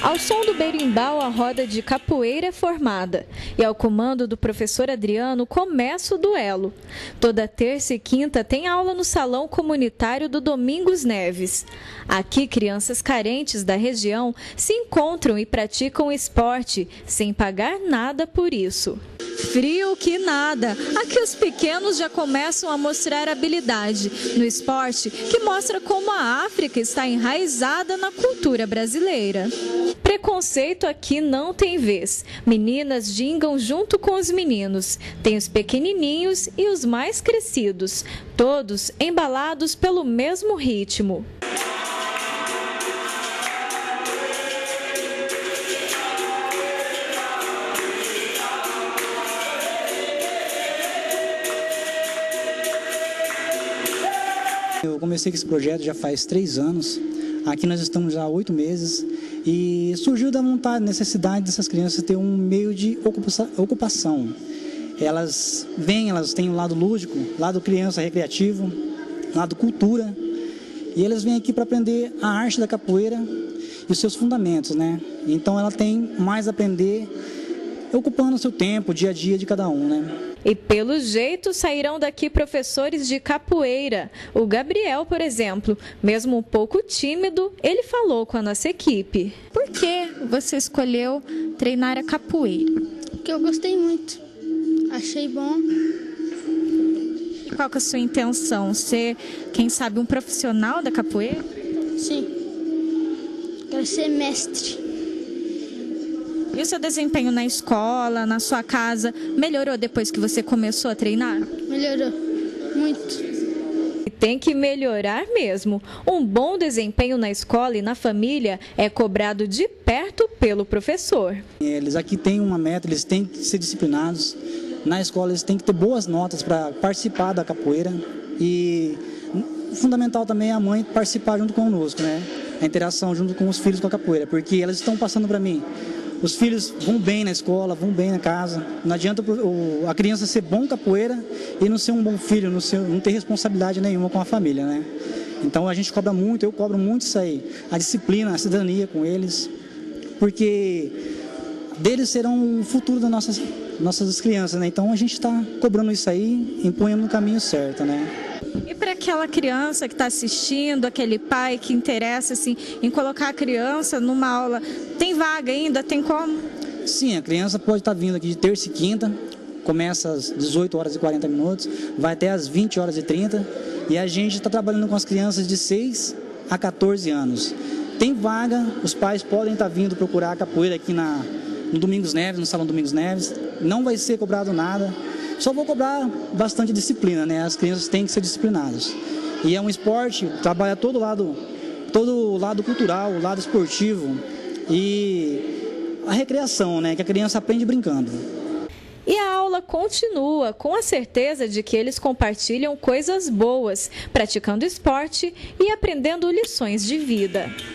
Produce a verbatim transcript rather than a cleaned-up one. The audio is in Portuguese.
Ao som do berimbau, a roda de capoeira é formada. E ao comando do professor Adriano, começa o duelo. Toda terça e quinta tem aula no salão comunitário do Domingos Neves. Aqui, crianças carentes da região se encontram e praticam esporte, sem pagar nada por isso. Frio que nada! Aqui os pequenos já começam a mostrar habilidade no esporte, que mostra como a África está enraizada na cultura brasileira. Preconceito aqui não tem vez. Meninas gingam junto com os meninos. Tem os pequenininhos e os mais crescidos, todos embalados pelo mesmo ritmo. Eu comecei com esse projeto já faz três anos, aqui nós estamos já há oito meses e surgiu da vontade, necessidade dessas crianças ter um meio de ocupação. Elas vêm, elas têm um lado lúdico, lado criança recreativo, lado cultura, e elas vêm aqui para aprender a arte da capoeira e os seus fundamentos, né? Então ela tem mais a aprender ocupando o seu tempo, o dia a dia de cada um, né? E pelo jeito sairão daqui professores de capoeira. O Gabriel, por exemplo, mesmo um pouco tímido, ele falou com a nossa equipe. Por que você escolheu treinar a capoeira? Porque eu gostei muito, achei bom. E qual que é a sua intenção? Ser, quem sabe, um profissional da capoeira? Sim, quero ser mestre. E o seu desempenho na escola, na sua casa, melhorou depois que você começou a treinar? Melhorou, muito. E tem que melhorar mesmo. Um bom desempenho na escola e na família é cobrado de perto pelo professor. Eles aqui têm uma meta, eles têm que ser disciplinados. Na escola eles têm que ter boas notas para participar da capoeira. E fundamental também é a mãe participar junto conosco, né? A interação junto com os filhos com a capoeira, porque elas estão passando para mim. Os filhos vão bem na escola, vão bem na casa. Não adianta a criança ser bom capoeira e não ser um bom filho, não, ser, não ter responsabilidade nenhuma com a família, né? Então a gente cobra muito, eu cobro muito isso aí. A disciplina, a cidadania com eles, porque deles serão o futuro das nossas, nossas crianças, né? Então a gente está cobrando isso aí, imponhando no caminho certo, né? E para aquela criança que está assistindo, aquele pai que interessa assim, em colocar a criança numa aula, tem vaga ainda? Tem como? Sim, a criança pode estar vindo aqui de terça e quinta, começa às dezoito horas e quarenta minutos, vai até às vinte horas e trinta, e a gente está trabalhando com as crianças de seis a quatorze anos. Tem vaga, os pais podem estar vindo procurar a capoeira aqui na, no Domingos Neves, no Salão Domingos Neves, não vai ser cobrado nada. Só vou cobrar bastante disciplina, né? As crianças têm que ser disciplinadas. E é um esporte, trabalha todo lado, todo o lado cultural, o lado esportivo e a recreação, né? Que a criança aprende brincando. E a aula continua, com a certeza de que eles compartilham coisas boas, praticando esporte e aprendendo lições de vida.